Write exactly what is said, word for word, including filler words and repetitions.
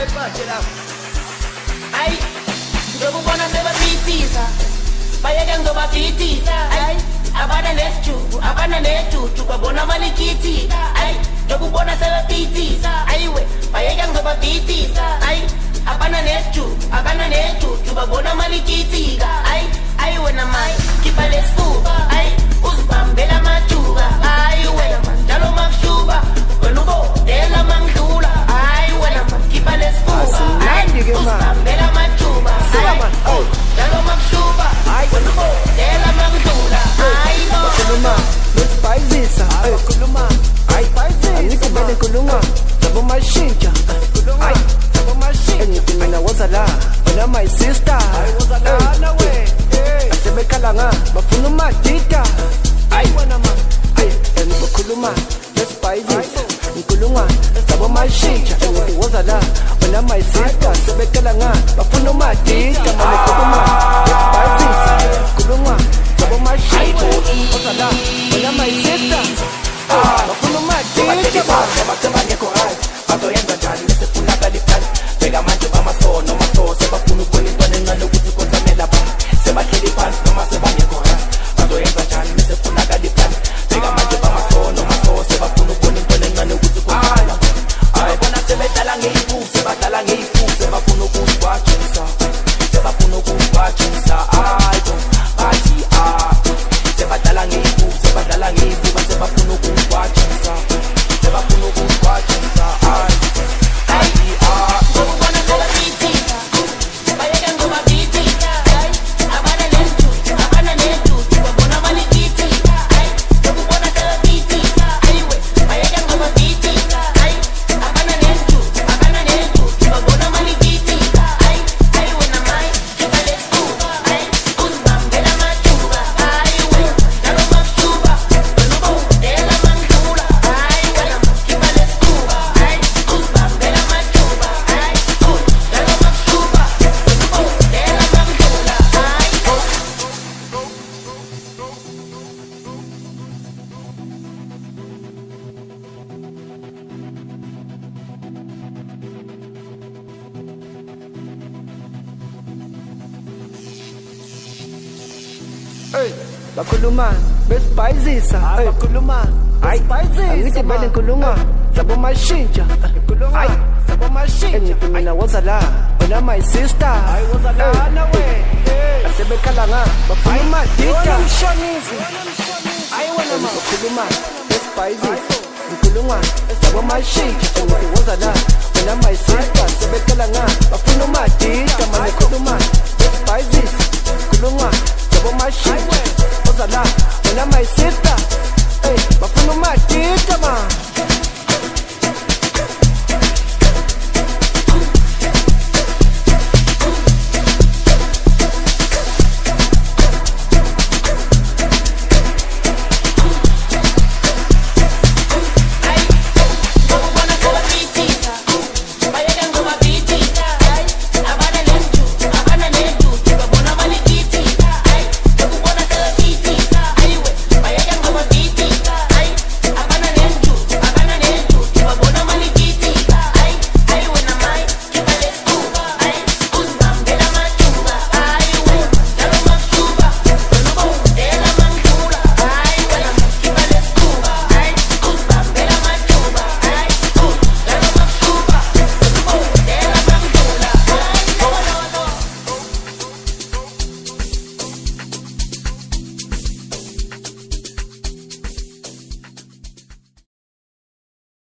Ay, ngokubona sebabhitisa bayeke ngizobabhitisa. Ay, abana nesjuju abana nejuju babona malikithika. Ay, ngokubona sebabhitisa ayiwe bayeke ngizobabhitisa. Ay, abana nesjuju abana nejuju babona malikithika. Ay, ayiwe namai khipha lesifuba. Ay, uzibambela majuba. Ayiwe njalo makushuba wena ubodela mangidlula. Ayiwe khipha lesifuba. Uzibambela majuba. Ay, njalo makushuba wena ubodela mangidlula. Ayibo Kuluma, mespaizisa, ay kuluma, ay paizisa. Ngithi vele kuluma, sabo mashinja. Ay, sabo mashinja. Ngithi mina wazala, wena my sister. Ay wazala na we. Asebekhala nga, bafuna umadida. Ay wena ma, ay ngikhuluma, mespaizisa. Ngikhuluma, sabo mashinja. Ngithi wazala, wena my sister. Asebekhala nga, bafuna umadida. Mama kuluma, mespaizisa. Kuluma. Ozala, wena my sister. Bafuna umadida. Seba ngekho right, bazoyenza njani bese funa kalipani. Bheka manje bamasono maso sebafuna ukubona intwana encane ukuthi kontamela ba. Sebahleli phansi noma sebangekho right, bazoyenza njani bese funa kalipani. Bheka manje bamasono maso sebafuna ukubona intwana encane ukuthi kontamela ba. Ay bona sebedala ngeifuthi sebadala ngeifuthi sebafuna ukusikwajisa. Sebafuna ukusikwajisa. Ay bo bathi ah sebadala ngeifuthi sebadala ngeifuthi sebafuna ukusikwajisa. Sebafuna ukusikwajisa. Ay bathi ah ngokubona sebabhitisa bayeke ngizobabhitisa. Ay, abana nesjuju abana nejuju babona malikithika. Ay, ngokubona sebabhitisa ayiwe bayeke ngizobabhitisa. Ay, abana nesjuju abana nejuju babona malikithika. Ay, ayiwe namai khipha lesifuba. Ay, uzibambela majuba. Ayiwe njalo makushuba wena ubodela mangidlula. Ayiwe khipha lesifuba. Ay, uzibambela majuba. Ay, njalo makushuba wena ubodela mangidlula. Ayibo Hey, bakhuluma, mespaizisa. Ay, bakhuluma, ay paizisa. Ngithi vele ngikhuluma, sabo mashinja. Ay, sabo mashinja. Ngithi mina wazala, wena my sister. Ay wazala na we. Asebekhala nga, bafuna umadida. Ay wena ma bakhuluma, mespaizisa. Ngikhuluma, sabo mashinja. Ngithi wazala, wena my sister. Asebekhala nga, bafuna umadida. Manje khuluma, mespaizisa. Khuluma, sabo mashinja. Ozala, wena my sister.